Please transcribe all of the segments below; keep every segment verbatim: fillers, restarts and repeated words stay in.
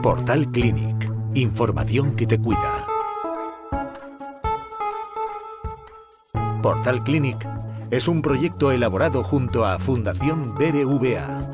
Portal Clínic. Información que te cuida. Portal Clínic es un proyecto elaborado junto a Fundación B B V A.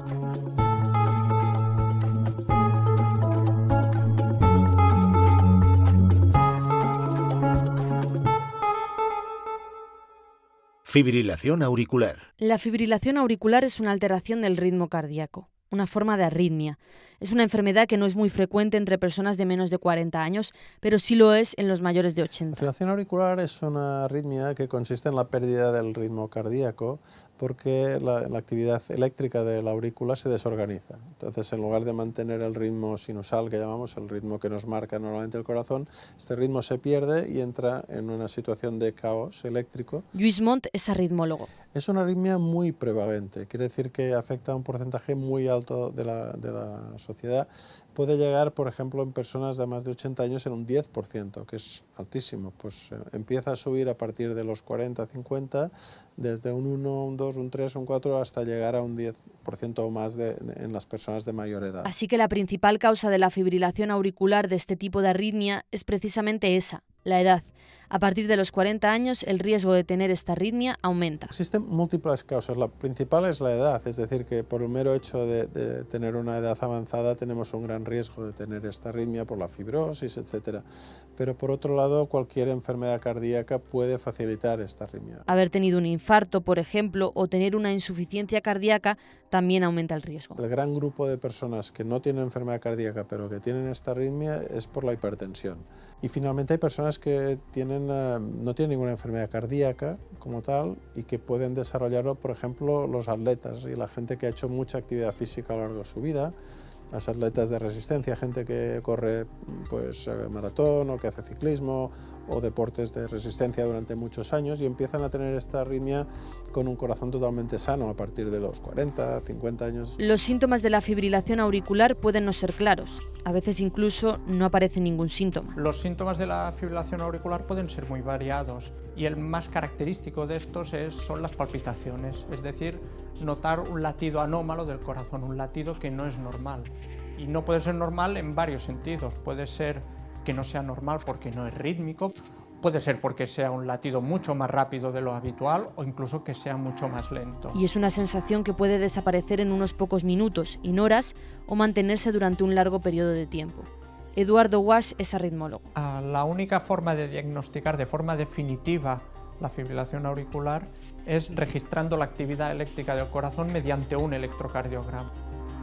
Fibrilación auricular. La fibrilación auricular es una alteración del ritmo cardíaco, una forma de arritmia. Es una enfermedad que no es muy frecuente entre personas de menos de cuarenta años, pero sí lo es en los mayores de ochenta. La fibrilación auricular es una arritmia que consiste en la pérdida del ritmo cardíaco porque la, la actividad eléctrica de la aurícula se desorganiza. Entonces, en lugar de mantener el ritmo sinusal, que llamamos el ritmo que nos marca normalmente el corazón, este ritmo se pierde y entra en una situación de caos eléctrico. Lluís Mont es arritmólogo. Es una arritmia muy prevalente, quiere decir que afecta a un porcentaje muy alto de la, de la sociedad. Puede llegar, por ejemplo, en personas de más de ochenta años en un diez por ciento, que es altísimo. Pues eh, empieza a subir a partir de los cuarenta, cincuenta, desde un uno, un dos, un tres, un cuatro, hasta llegar a un diez por ciento o más de, de, en las personas de mayor edad. Así que la principal causa de la fibrilación auricular de este tipo de arritmia es precisamente esa, la edad. A partir de los cuarenta años, el riesgo de tener esta arritmia aumenta. Existen múltiples causas. La principal es la edad, es decir, que por el mero hecho de, de tener una edad avanzada tenemos un gran riesgo de tener esta arritmia por la fibrosis, etcétera. Pero por otro lado, cualquier enfermedad cardíaca puede facilitar esta arritmia. Haber tenido un infarto, por ejemplo, o tener una insuficiencia cardíaca también aumenta el riesgo. El gran grupo de personas que no tienen enfermedad cardíaca pero que tienen esta arritmia es por la hipertensión. Y finalmente hay personas que tienen, uh, no tienen ninguna enfermedad cardíaca como tal y que pueden desarrollarlo, por ejemplo, los atletas y la gente que ha hecho mucha actividad física a lo largo de su vida, los atletas de resistencia, gente que corre pues, maratón o que hace ciclismo o deportes de resistencia durante muchos años y empiezan a tener esta arritmia con un corazón totalmente sano a partir de los cuarenta, cincuenta años. Los síntomas de la fibrilación auricular pueden no ser claros. A veces incluso no aparece ningún síntoma. Los síntomas de la fibrilación auricular pueden ser muy variados y el más característico de estos es, son las palpitaciones, es decir, notar un latido anómalo del corazón, un latido que no es normal. Y no puede ser normal en varios sentidos. Puede ser que no sea normal porque no es rítmico, puede ser porque sea un latido mucho más rápido de lo habitual o incluso que sea mucho más lento. Y es una sensación que puede desaparecer en unos pocos minutos, en horas, o mantenerse durante un largo periodo de tiempo. Eduardo Guasch es arritmólogo. La única forma de diagnosticar de forma definitiva la fibrilación auricular es registrando la actividad eléctrica del corazón mediante un electrocardiograma.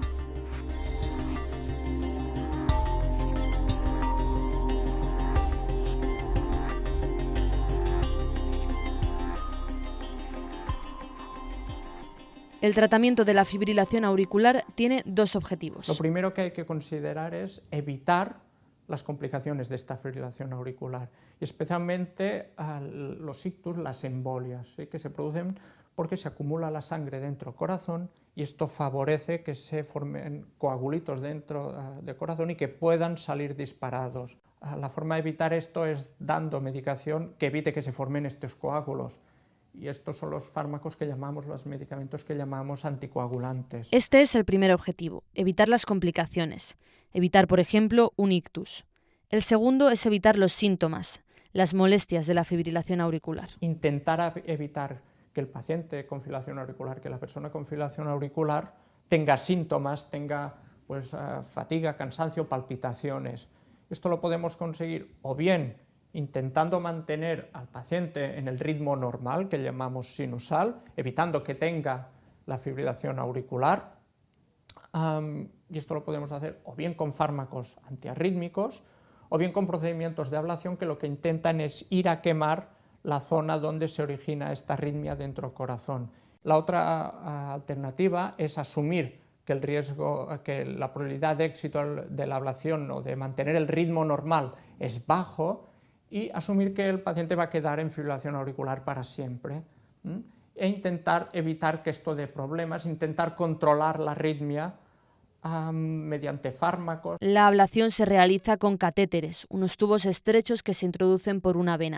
El tratamiento de la fibrilación auricular tiene dos objetivos. Lo primero que hay que considerar es evitar las complicaciones de esta fibrilación auricular, y especialmente uh, los ictus, las embolias, ¿sí? que se producen porque se acumula la sangre dentro del corazón y esto favorece que se formen coagulitos dentro uh, del corazón y que puedan salir disparados. Uh, la forma de evitar esto es dando medicación que evite que se formen estos coágulos. Y estos son los fármacos que llamamos, los medicamentos que llamamos anticoagulantes. Este es el primer objetivo, evitar las complicaciones. Evitar, por ejemplo, un ictus. El segundo es evitar los síntomas, las molestias de la fibrilación auricular. Intentar evitar que el paciente con fibrilación auricular, que la persona con fibrilación auricular tenga síntomas, tenga pues, uh, fatiga, cansancio, palpitaciones. Esto lo podemos conseguir o bien intentando mantener al paciente en el ritmo normal, que llamamos sinusal, evitando que tenga la fibrilación auricular, um, y esto lo podemos hacer o bien con fármacos antiarrítmicos, o bien con procedimientos de ablación que lo que intentan es ir a quemar la zona donde se origina esta arritmia dentro del corazón. La otra uh, alternativa es asumir que el riesgo, que la probabilidad de éxito de la ablación o de mantener el ritmo normal es bajo, y asumir que el paciente va a quedar en fibrilación auricular para siempre, ¿m? e intentar evitar que esto dé problemas, intentar controlar la arritmia um, mediante fármacos. La ablación se realiza con catéteres, unos tubos estrechos que se introducen por una vena,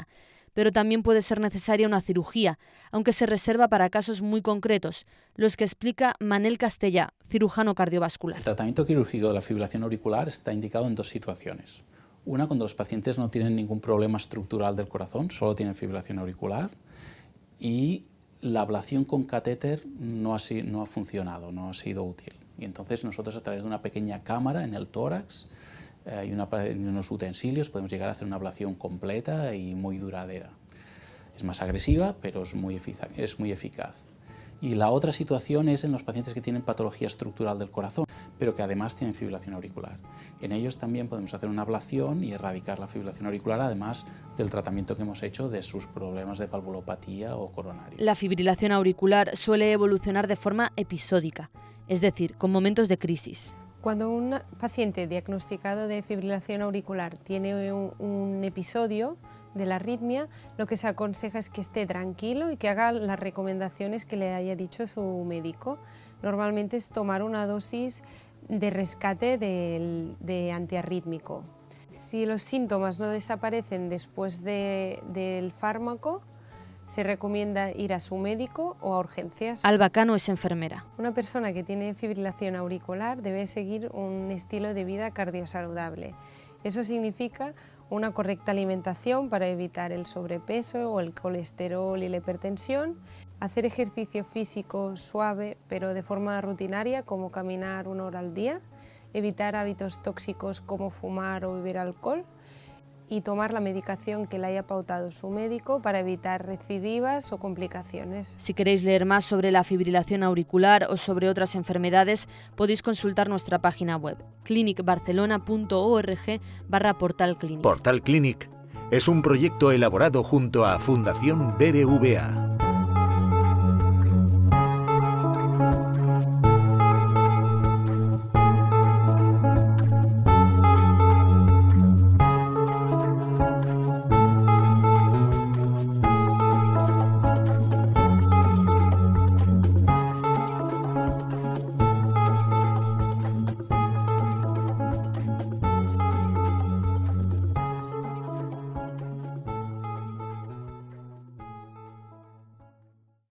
pero también puede ser necesaria una cirugía, aunque se reserva para casos muy concretos, los que explica Manel Castellà, cirujano cardiovascular. El tratamiento quirúrgico de la fibrilación auricular está indicado en dos situaciones. Una, cuando los pacientes no tienen ningún problema estructural del corazón, solo tienen fibrilación auricular, y la ablación con catéter no ha, no ha funcionado, no ha sido útil. Y entonces nosotros, a través de una pequeña cámara en el tórax eh, y, una, y unos utensilios, podemos llegar a hacer una ablación completa y muy duradera. Es más agresiva, pero es muy, es muy eficaz. Y la otra situación es en los pacientes que tienen patología estructural del corazón, pero que además tienen fibrilación auricular. En ellos también podemos hacer una ablación y erradicar la fibrilación auricular, además del tratamiento que hemos hecho de sus problemas de valvulopatía o coronaria. La fibrilación auricular suele evolucionar de forma episódica, es decir, con momentos de crisis. Cuando un paciente diagnosticado de fibrilación auricular tiene un, un episodio de la arritmia, lo que se aconseja es que esté tranquilo y que haga las recomendaciones que le haya dicho su médico. Normalmente es tomar una dosis de rescate de, de antiarrítmico. Si los síntomas no desaparecen después de, del fármaco, se recomienda ir a su médico o a urgencias. Alba Cano es enfermera. Una persona que tiene fibrilación auricular debe seguir un estilo de vida cardiosaludable. Eso significa una correcta alimentación para evitar el sobrepeso o el colesterol y la hipertensión, hacer ejercicio físico suave pero de forma rutinaria, como caminar una hora al día, evitar hábitos tóxicos como fumar o beber alcohol y tomar la medicación que le haya pautado su médico para evitar recidivas o complicaciones. Si queréis leer más sobre la fibrilación auricular o sobre otras enfermedades, podéis consultar nuestra página web clinic barcelona punto org barra portal clínic. Portal Clínic es un proyecto elaborado junto a Fundación B B V A.